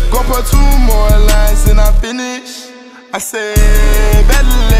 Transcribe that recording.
Go put 2 more lines and I finish. I say, better